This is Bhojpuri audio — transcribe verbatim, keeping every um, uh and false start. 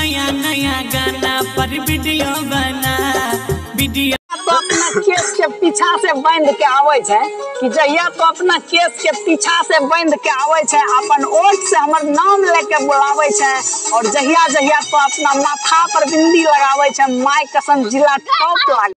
नया नया गाना पर वीडियो बना वीडियो तो अपना केस के पीछा से बांध के आवे छे कि जहिया तो अपना केस के पीछा से बांध के आवे छे अपन ओठ से हमर नाम लेके बुलावे छे और जहिया जहिया तो अपना माथा पर बिंदी लगावे छे माय कसम जिला टॉप लागे।